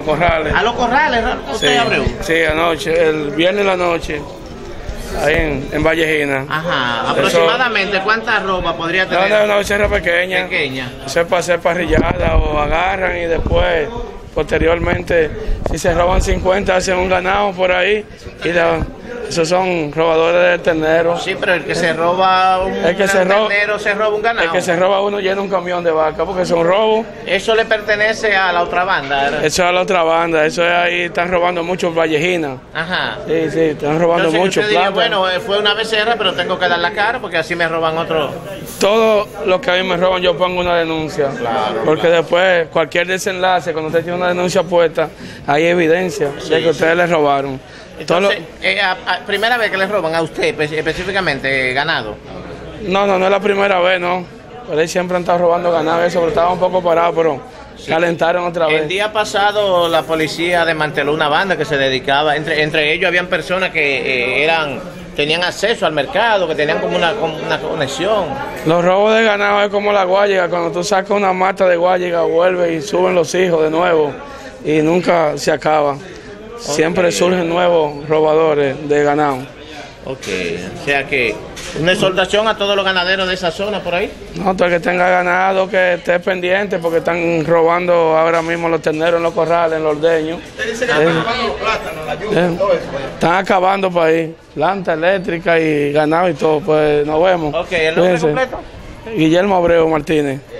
Corrales. ¿A los corrales usted abrió? Sí, anoche, el viernes en la noche, ahí en Vallejina. Ajá, aproximadamente ¿cuántas ropas podría tener? No, una becerra pequeña. Pequeña. Eso es para hacer parrillada o agarran y después, posteriormente, si se roban 50, hacen un ganado por ahí y esos son robadores de ternero. Sí, pero el que se roba ternero se roba un ganado. El que se roba uno llena un camión de vaca porque es un robo. Eso le pertenece a la otra banda, ¿verdad? Eso es a la otra banda, eso es ahí, están robando muchos Vallejinas. Ajá. Sí, están robando mucho plata. Bueno, fue una becerra, pero tengo que dar la cara porque así me roban otro. Todo lo que a mí me roban yo pongo una denuncia. Claro, porque después cualquier desenlace, cuando usted tiene una denuncia puesta, hay evidencia de que ustedes le robaron. Entonces, primera vez que le roban a usted específicamente ganado. No es la primera vez, no. Pero él siempre han estado robando ganado, eso, pero estaba un poco parado, pero calentaron otra vez. El día pasado la policía desmanteló una banda que se dedicaba, entre ellos habían personas que tenían acceso al mercado, que tenían como una conexión. Los robos de ganado es como la guayiga, cuando tú sacas una mata de guayiga, vuelve y suben los hijos de nuevo y nunca se acaba. Siempre surgen nuevos robadores de ganado. Ok, o sea que una exhortación a todos los ganaderos de esa zona por ahí. No, todo el que tenga ganado que esté pendiente porque están robando ahora mismo los terneros en los corrales, en los ordeños. Usted dice que están robando los plátanos, la yuca, todo eso. Están acabando por ahí, planta eléctrica y ganado y todo, pues nos vemos. Ok, ¿el nombre completo? Guillermo Abreu Martínez.